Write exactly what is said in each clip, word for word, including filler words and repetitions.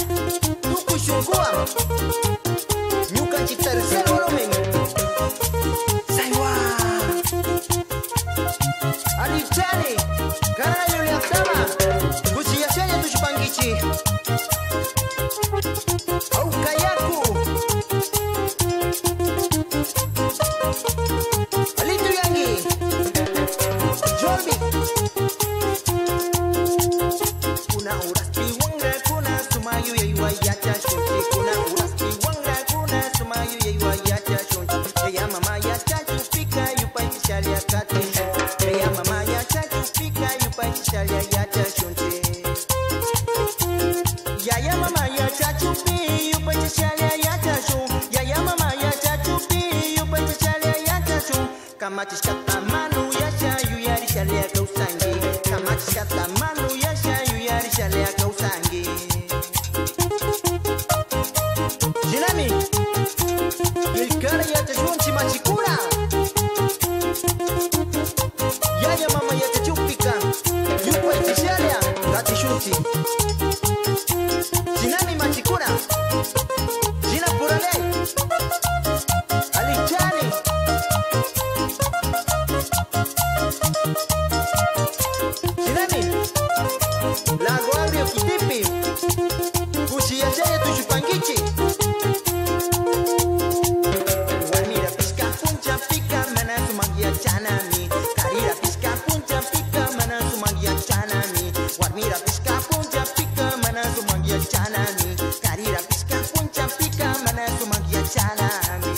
Tukushungua Nyukanchi tercer volumen. Saiwa Alichani Karana Yuliatama Kuchiyashanya tushipangichi Au kayaku Alitu yangi Jorbi Kuna urasti wanga kuna sumayu yeiwa yacha shunti. Kuna urasti wanga kuna sumayu yeiwa yacha shunti. Ya mama yacha chupika yupachi shalia kati. Ya mama yacha chupika yupachi shalia yacha shunti. Ya ya mama yacha chupi yupachi shalia yacha shunti. Ya ya mama yacha chupi yupachi shalia yacha shunti. Kama tishkata manu yasha yuyari shalia kausangi. Kama tishkata manu yasha yuyari shalia kausangi. Jinami Ilkara yata shunchi machikura. Yaya mama yata chupika yupa itishalia kati shunchi. Jinami machikura Jina purale Alichani Jinami Lago Abrio Kitipi Kushiyashaya tushupangichi. Warmira piska puncha pika mana sumagia chanami. Karira piska puncha pika mana sumagia chanami. Warmira piska puncha pika mana sumagia chanami. Karira piska puncha pika mana sumagia chanami.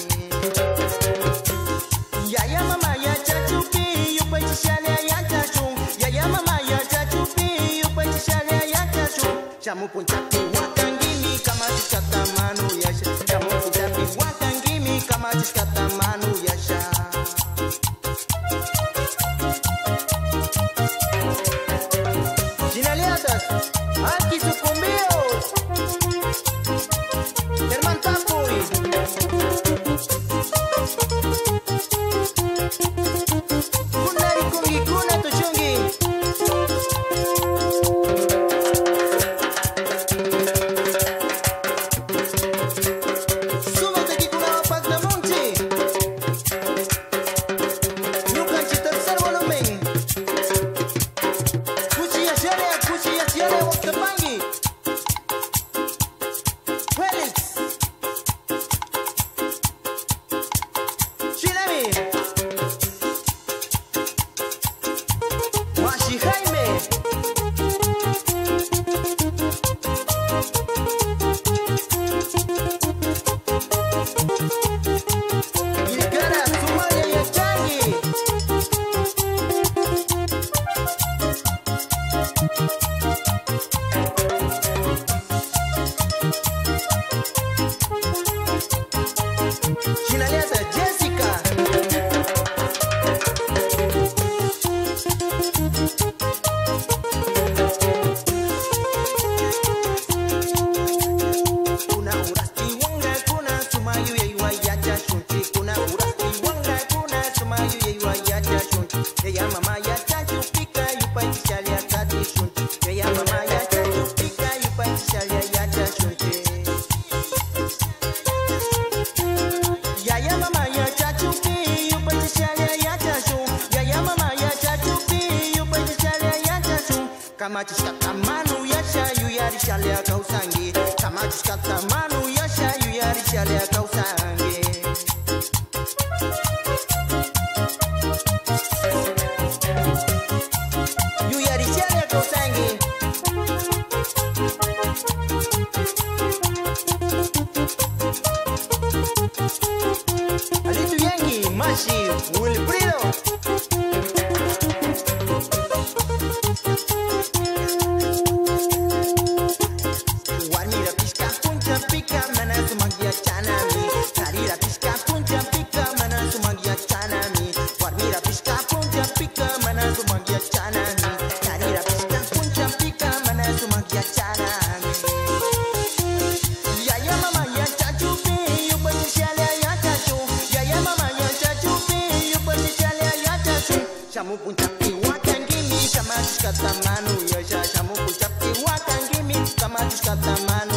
Yaya mama ya chachupi yupa chishalia ya chachu. Yaya mama ya chachupi yupa chishalia ya chachu. Shamu puncha wakangimi kama tishkata manu yasha. Shamu puncha wakangimi kama tishkata manu yasha. Jinaliatas Aki sukumbio Herman Tapui Kunari kungi kuna tushungi. Súbete que kuna wapak na munchi. Nyukanchi tercer volumen. Kuchiyashane kuchiyashane wakapangi. Felix Chinami Washi Jaime Ilkara Sumaya Yachangi Chinaliata Jessica Kuna urasti wanga kuna sumayu yeiwa yacha shunti. Kuna urasti wanga kuna sumayu yeiwa yacha shunti. Ya mama yacha chupika yupa chishalia kati shunti. Ya mama yacha chupika yupa chishalia yacha shunti. Yaya mama yacha chupi yupa chishalia yacha shunti. Yaya mama yacha chupi yupa chishalia yacha shunti. Kama tishkata manu yasha yuyari shalia kausangi. Kama tishkata manu yasha yuyari shalia kausangi. Yuyari shalia kausangi. Alitu yangi Mashi Wilfrido Warmira piska puncha pika mana sumagia chanami. Karira piska puncha pika mana sumagia chanami. Warmira piska puncha pika mana sumagia chanami. Karira piska puncha pika mana sumagia chanami. Yaya mama ya chachupi yupa chishalia ya chachu. Yaya mama ya chachupi yupa chishalia ya chachu. Shamu puncha wakangimi kama tishkata manu yasha. Shamu puncha wakangimi kama tishkata manu